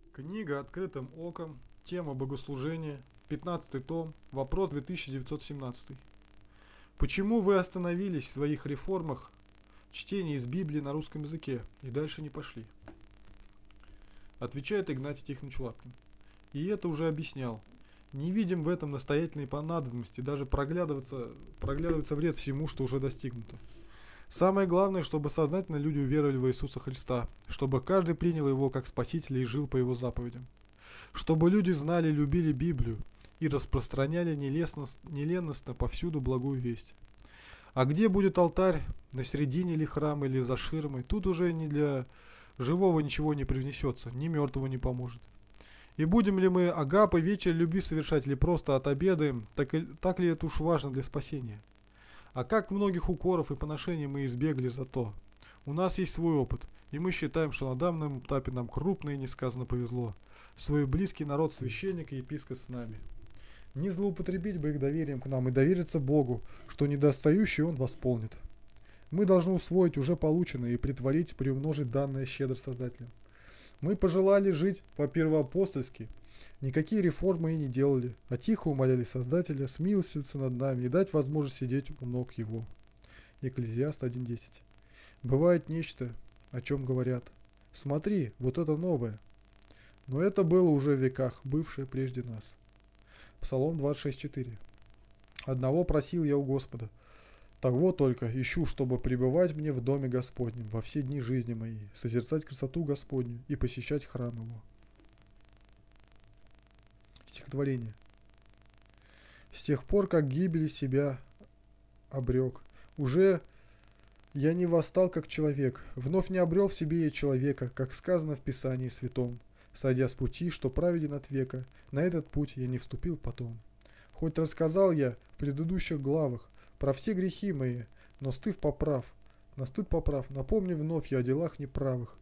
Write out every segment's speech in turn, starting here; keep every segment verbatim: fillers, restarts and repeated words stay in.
Книга «Открытым оком», тема богослужения, пятнадцатый том, вопрос две тысячи девятьсот семнадцатый. Почему вы остановились в своих реформах чтения из Библии на русском языке и дальше не пошли? Отвечает Игнатий Тихонович Лапкин. И это уже объяснял. Не видим в этом настоятельной понадобности, даже проглядываться, проглядывается вред всему, что уже достигнуто. Самое главное, чтобы сознательно люди уверовали в Иисуса Христа, чтобы каждый принял Его как Спасителя и жил по Его заповедям. Чтобы люди знали и любили Библию и распространяли неленностно повсюду благую весть. А где будет алтарь, на середине ли храма или за ширмой, тут уже ни для живого ничего не привнесется, ни мертвого не поможет. И будем ли мы агапы, вечер любви совершать, или просто отобедаем, так, и, так ли это уж важно для спасения? А как многих укоров и поношений мы избегли за то? У нас есть свой опыт, и мы считаем, что на данном этапе нам крупно и несказанно повезло. Свой близкий народ, священник и епископ с нами. Не злоупотребить бы их доверием к нам и довериться Богу, что недостающий Он восполнит. Мы должны усвоить уже полученное и притворить, приумножить данное щедро Создателем. Мы пожелали жить по-первоапостольски, никакие реформы и не делали, а тихо умоляли Создателя смилостивиться над нами и дать возможность сидеть у ног Его. Екклезиаст один десять. Бывает нечто, о чем говорят: смотри, вот это новое. Но это было уже в веках, бывшее прежде нас. Псалом двадцать шесть четыре. Одного просил я у Господа, того только ищу, чтобы пребывать мне в доме Господнем во все дни жизни моей, созерцать красоту Господню и посещать храм Его. Стихотворение. С тех пор, как гибели себя обрек, уже я не восстал как человек, вновь не обрел в себе я человека, как сказано в Писании Святом. Сойдя с пути, что праведен от века, на этот путь я не вступил потом. Хоть рассказал я в предыдущих главах про все грехи мои, но стыд поправ, на стыд поправ, напомню вновь я о делах неправых,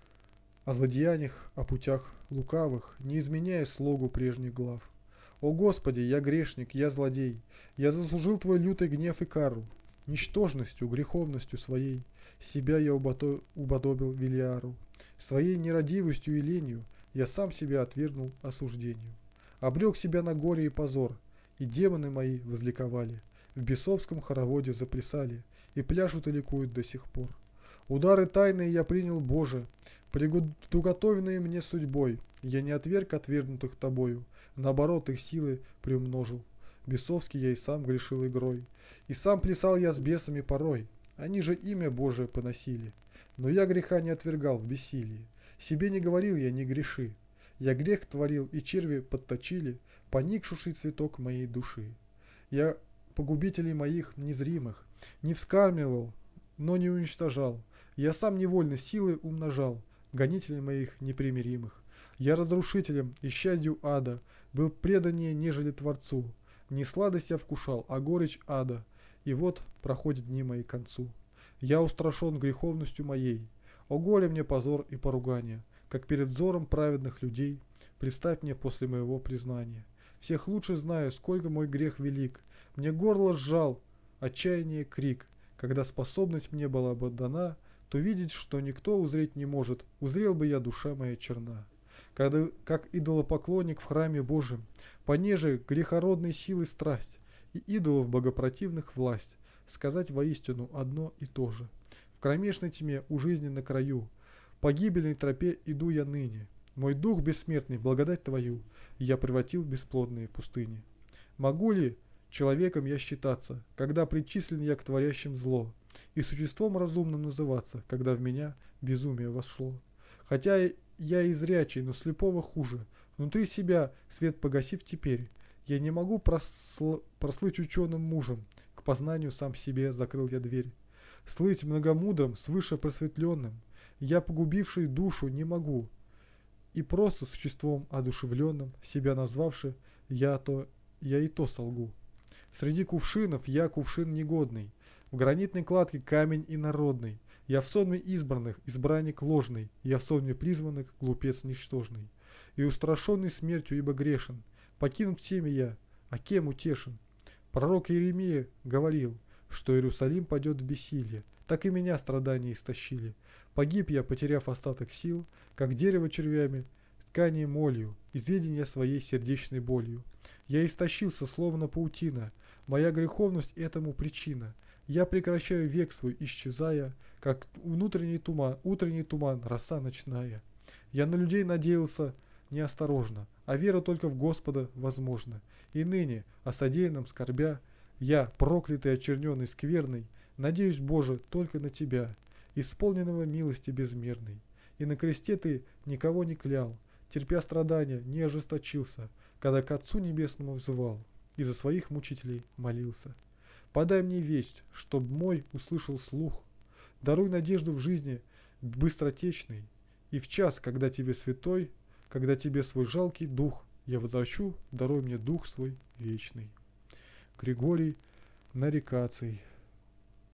о злодеяниях, о путях лукавых, не изменяя слогу прежних глав. О Господи, я грешник, я злодей, я заслужил Твой лютый гнев и кару, ничтожностью, греховностью своей, себя я уподобил Велиару, своей нерадивостью и ленью я сам себя отвергнул осуждению. Обрек себя на горе и позор, и демоны мои возликовали, в бесовском хороводе заплясали, и пляшут и ликуют до сих пор. Удары тайные я принял, Боже, приготовленные мне судьбой, я не отверг отвергнутых Тобою, наоборот их силы приумножил. Бесовский я и сам грешил игрой, и сам плясал я с бесами порой, они же имя Божие поносили. Но я греха не отвергал в бессилии, себе не говорил я не греши, я грех творил, и черви подточили поникший цветок моей души. Я погубителей моих незримых не вскармливал, но не уничтожал, я сам невольно силы умножал гонителей моих непримиримых. Я разрушителем и щадью ада был преданнее, нежели Творцу. Не сладость я вкушал, а горечь ада, и вот проходят дни мои к концу. Я устрашен греховностью моей, о горе мне позор и поругание, как перед взором праведных людей, представь мне после моего признания. Всех лучше знаю, сколько мой грех велик, мне горло сжал отчаяние крик, когда способность мне была бы дана, то видеть, что никто узреть не может, узрел бы я, душа моя черна. Когда, как идолопоклонник в храме Божьем, понеже грехородной силы страсть, и идолов богопротивных власть, сказать воистину одно и то же. В кромешной тьме у жизни на краю, по гибельной тропе иду я ныне. Мой дух бессмертный, благодать Твою, я превратил в бесплодные пустыни. Могу ли человеком я считаться, когда причислен я к творящим зло, и существом разумным называться, когда в меня безумие вошло? Хотя я и зрячий, но слепого хуже, внутри себя свет погасив теперь, я не могу просл... прослыть ученым мужем, к познанию сам себе закрыл я дверь. Слыть многомудрым, свыше просветленным, я, погубивший душу, не могу, и просто существом одушевленным, себя назвавши, я, то, я и то солгу. Среди кувшинов я кувшин негодный, в гранитной кладке камень инородный, я в сонме избранных избранник ложный, я в сонме призванных глупец ничтожный. И устрашенный смертью, ибо грешен, покинут всеми я, а кем утешен? Пророк Иеремия говорил, что Иерусалим падет в бессилье, так и меня страдания истощили. Погиб я, потеряв остаток сил, как дерево червями искание молью, изведения своей сердечной болью. Я истощился, словно паутина, моя греховность этому причина. Я прекращаю век свой, исчезая, как внутренний туман, утренний туман, роса ночная. Я на людей надеялся неосторожно, а вера только в Господа возможна. И ныне, о содеянном скорбя, я, проклятый, очерненный, скверный, надеюсь, Боже, только на Тебя, исполненного милости безмерной. И на кресте Ты никого не клял, терпя страдания, не ожесточился, когда к Отцу Небесному взывал и за своих мучителей молился. Подай мне весть, чтоб мой услышал слух, даруй надежду в жизни быстротечной, и в час, когда Тебе святой, когда Тебе свой жалкий дух я возвращу, даруй мне дух свой вечный. Григорий Нарикаций.